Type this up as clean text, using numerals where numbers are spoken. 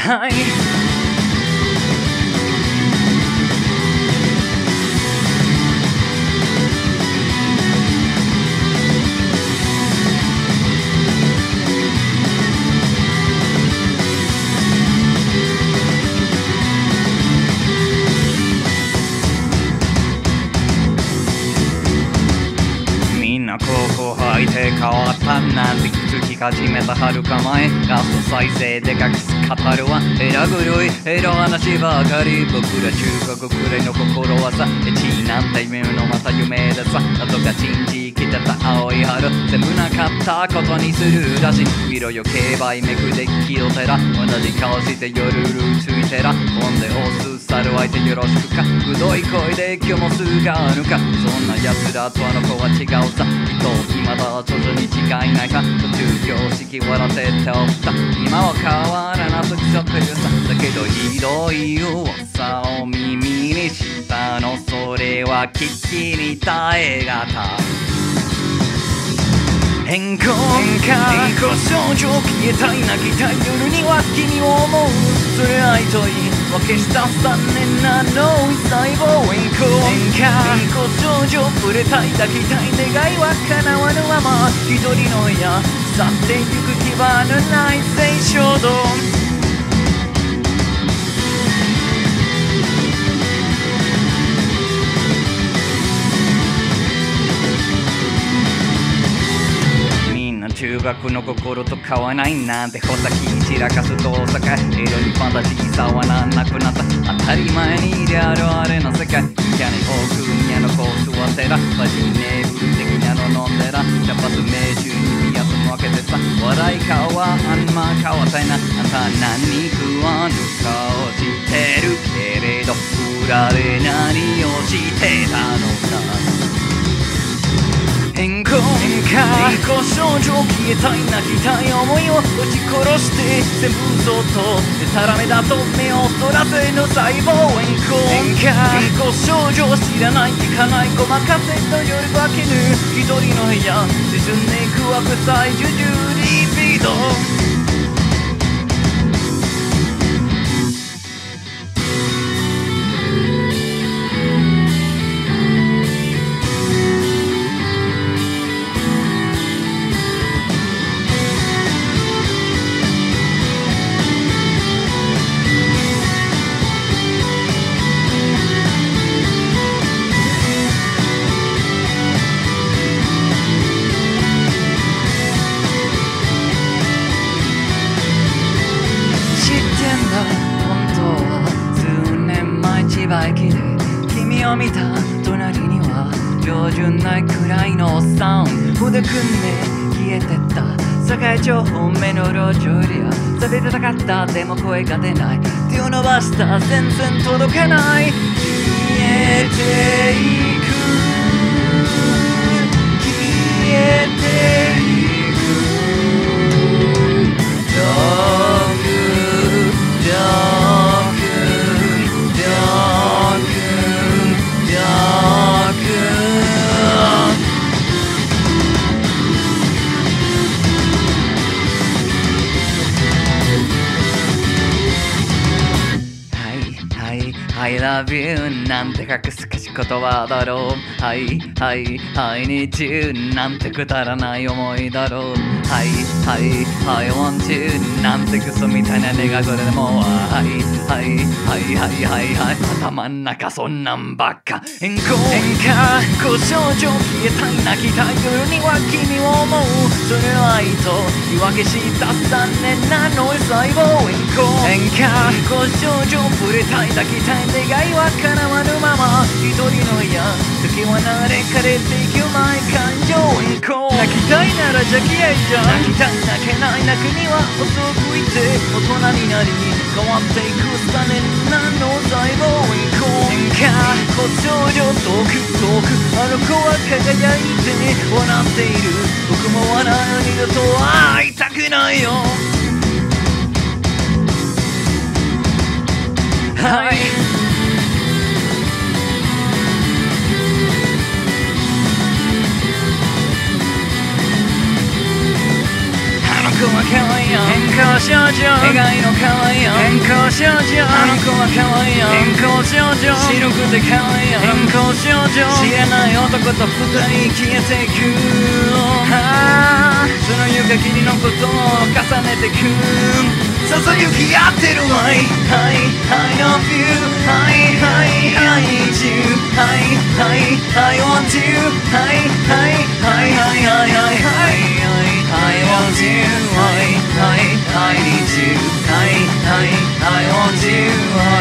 はい高校入って変わったなんて気づき始めた遥か前ガスト再生で隠す語るはエラ黒いエロ話ばかり僕ら中学くらいの心はさエチなんて夢のまた夢でさ後がチンチ来てた青い春全部なかったことにするらしい見ろよ競売めくで気を照ら同じ顔して夜ルーついてらほんで押す去る相手よろしくかくどい声で今日もすがぬかそんな奴らとあの子は違うさ今だ徐々に違いないさ途中標識笑ってておった今は変わらなく規則さだけどひどい噂を耳にしたのそれは聞きに耐えがた変更少女消えたい泣きたい夜には君を思うそれ愛といい分けした残念な脳細胞変更少女触れたい抱きたい願いは叶わぬまま一人の部屋去ってゆく気はぬない性衝動中学の心と変わないなんて穂先に散らかすと大阪色にファンタジーさはなんなくなった当たり前にいるあるあれの世界キャニオークニアのコースはテラマジネーブル的なの飲んでら茶髪命中にピアスも開けてさ笑い顔はあんま変わったいなあんた何食わぬ顔してるけれど裏で何をしてたのか変更少女消えたい泣きたい思いを撃ち殺して全部嘘とでたらめだと目をそらせの細胞変更少女知らない聞かないごまかせと夜化けぬ一人の部屋沈んでいくは臭いジュジュリピート君を見た隣には標準ないくらいのおっさん筆組んで消えてった堺町本目の路上エリアされてたかったでも声が出ない手を伸ばした全然届かない消えていく消えていくI love you なんて隠すかし言葉だろう I need you なんてくだらない思いだろう I want you なんてクソみたいな願いそれでも頭ん中そんなんばっか変更少女消えたい泣きたい夜には君を思うそれは愛と言い訳した残念な脳細胞変更少女触れたい抱きたい願いは叶わぬまま一人の部屋時は流れ枯れていく前感情変更泣きたいなら邪気合いじゃ泣きたい泣けない泣くには遅くいて大人になり変わっていく残念な脳細胞変更少女遠くあの子は輝いて笑っている僕も笑う二度と会いたくないよはいあの子は可愛いよ変更少女笑顔の可愛いよ変更少女あの子は可愛いよ変更少女白くて可愛いよ変更少女知らない男と二人消えてくその湯限りのことを重ねてくささゆき合ってるわい I love you I need you I want you I want you I need you I want you